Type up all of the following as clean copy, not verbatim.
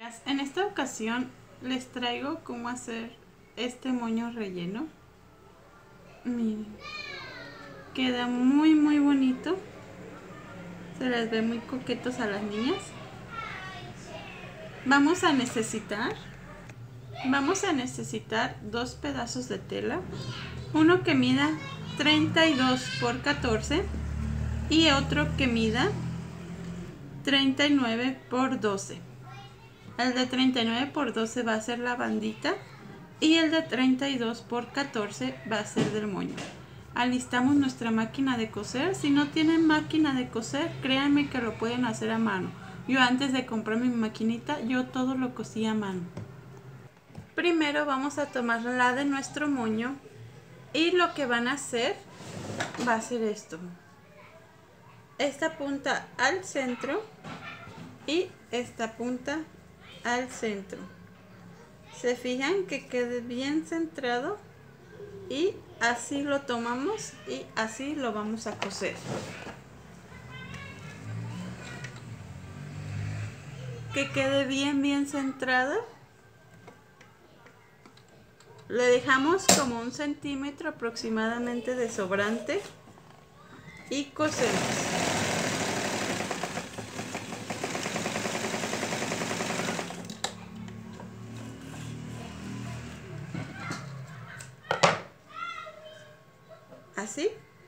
En esta ocasión les traigo cómo hacer este moño relleno. Miren, queda muy bonito. Se les ve muy coquetos a las niñas. Vamos a necesitar 2 pedazos de tela, uno que mida 32 por 14 y otro que mida 39 por 12. El de 39 por 12 va a ser la bandita y el de 32 por 14 va a ser del moño. Alistamos nuestra máquina de coser. Si no tienen máquina de coser, créanme que lo pueden hacer a mano. Yo antes de comprar mi maquinita, yo todo lo cosía a mano. Primero vamos a tomar la de nuestro moño y lo que van a hacer va a ser esto. Esta punta al centro y esta punta al centro. Se fijan que quede bien centrado y así lo tomamos y así lo vamos a coser. Que quede bien centrado. Le dejamos como 1 centímetro aproximadamente de sobrante y cosemos. Así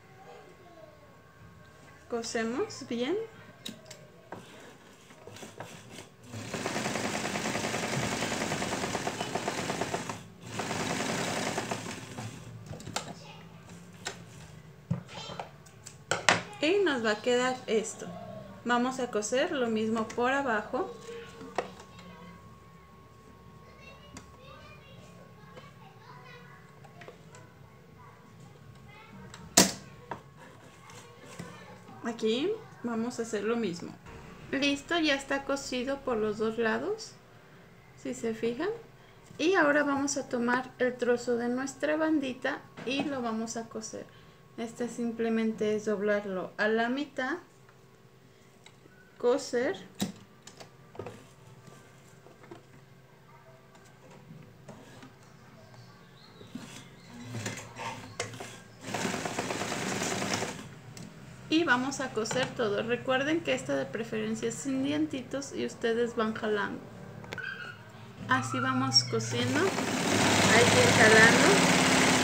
cosemos bien. Y nos va a quedar esto. Vamos a coser lo mismo por abajo. Aquí vamos a hacer lo mismo. Listo, ya está cosido por los dos lados, si se fijan. Y ahora vamos a tomar el trozo de nuestra bandita y lo vamos a coser. Este simplemente es doblarlo a la mitad, coser y vamos a coser todo. Recuerden que esta de preferencia es sin dientitos y ustedes van jalando. Así vamos cosiendo, hay que ir jalando.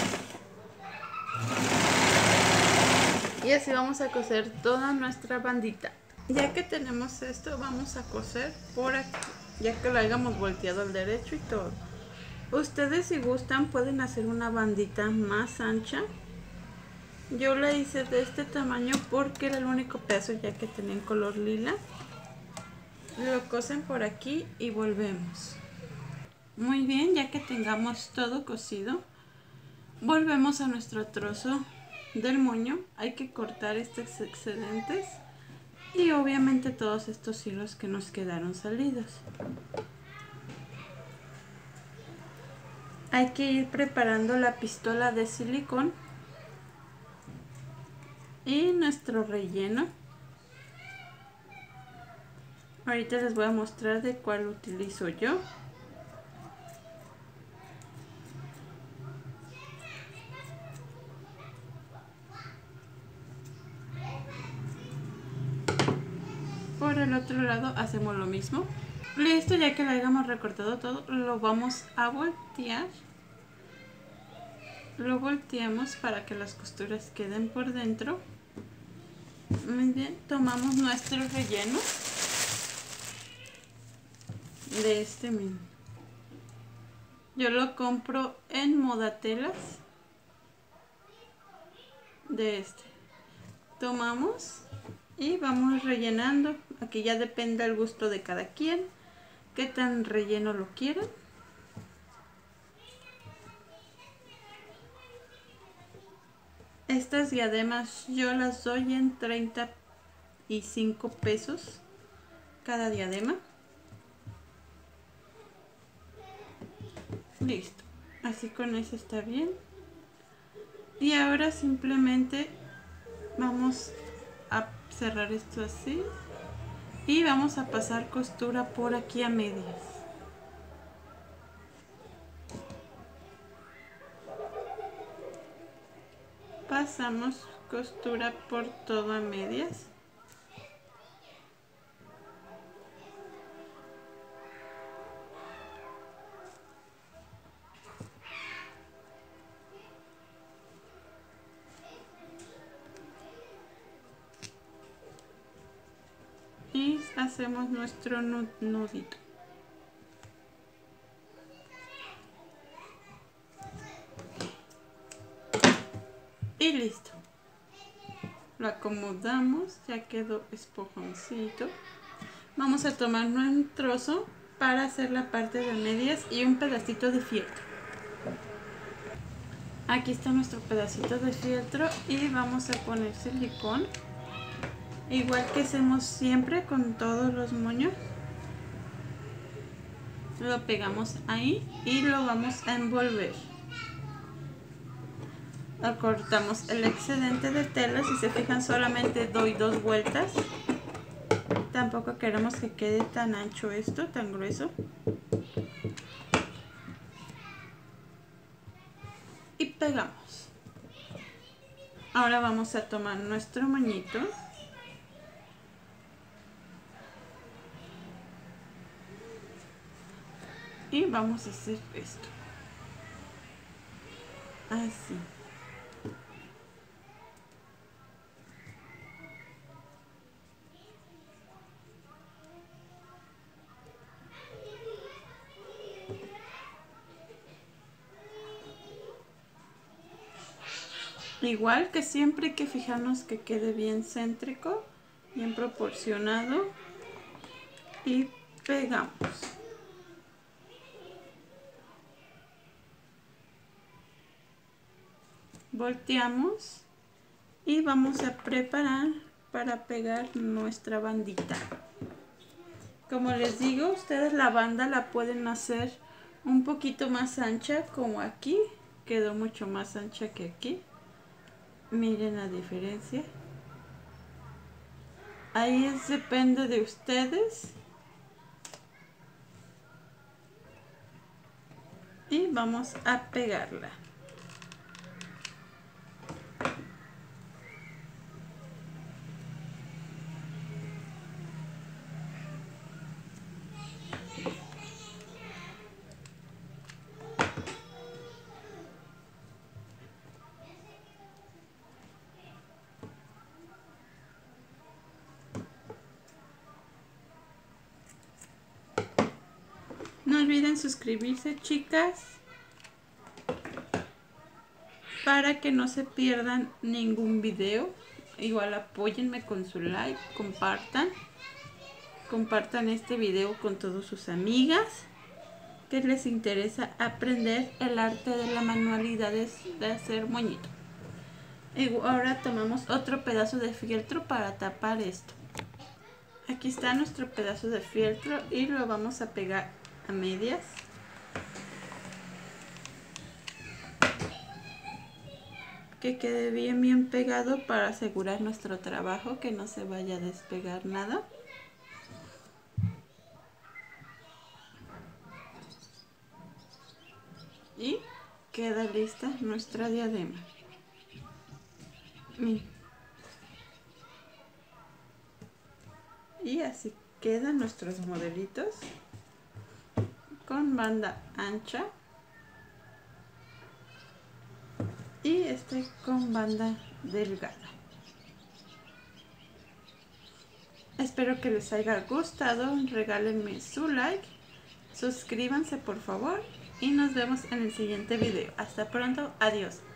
Y así vamos a coser toda nuestra bandita. Ya que tenemos esto, vamos a coser por aquí, ya que lo hayamos volteado al derecho y todo. Ustedes, si gustan, pueden hacer una bandita más ancha. Yo la hice de este tamaño porque era el único pedazo ya que tenía en color lila. Lo cosen por aquí y volvemos. Muy bien, ya que tengamos todo cosido, volvemos a nuestro trozo del moño. Hay que cortar estos excedentes y obviamente todos estos hilos que nos quedaron salidos. Hay que ir preparando la pistola de silicón y nuestro relleno. Ahorita les voy a mostrar de cuál utilizo yo. Por el otro lado hacemos lo mismo. Listo, ya que lo hayamos recortado todo, lo vamos a voltear. Lo volteamos para que las costuras queden por dentro. Muy bien, tomamos nuestro relleno de este mismo. Yo lo compro en Modatelas de este. Tomamos y vamos rellenando. Aquí ya depende del gusto de cada quien, qué tan relleno lo quieran. Estas diademas yo las doy en 35 pesos cada diadema. Listo, así con eso está bien. Y ahora simplemente vamos a cerrar esto así y vamos a pasar costura por aquí a medias. pasamos costura por todo a medias. Y hacemos nuestro nudito. Y listo. Lo acomodamos, ya quedó esponjoncito. Vamos a tomar un trozo para hacer la parte de medias y un pedacito de fieltro. Aquí está nuestro pedacito de fieltro y vamos a poner silicón. Igual que hacemos siempre con todos los moños. Lo pegamos ahí y lo vamos a envolver. Cortamos el excedente de tela. Si se fijan, solamente doy 2 vueltas. Tampoco queremos que quede tan ancho esto, tan grueso. Y pegamos. Ahora vamos a tomar nuestro moñito. Y vamos a hacer esto. Así. Igual que siempre hay que fijarnos que quede bien céntrico, bien proporcionado. Y pegamos. Volteamos y vamos a preparar para pegar nuestra bandita. Como les digo, ustedes la banda la pueden hacer un poquito más ancha, como aquí. Quedó mucho más ancha que aquí. Miren la diferencia. Ahí depende de ustedes. Y vamos a pegarla. No olviden suscribirse, chicas, para que no se pierdan ningún video. Igual apóyenme con su like, compartan este video con todas sus amigas que les interesa aprender el arte de las manualidades de hacer moñito. Y ahora tomamos otro pedazo de fieltro para tapar esto. Aquí está nuestro pedazo de fieltro y lo vamos a pegar a medias. Que quede bien pegado para asegurar nuestro trabajo, que no se vaya a despegar nada. Y queda lista nuestra diadema. Y así quedan nuestros modelitos con banda ancha y este con banda delgada. Espero que les haya gustado. Regálenme su like, suscríbanse por favor y nos vemos en el siguiente video. Hasta pronto, adiós.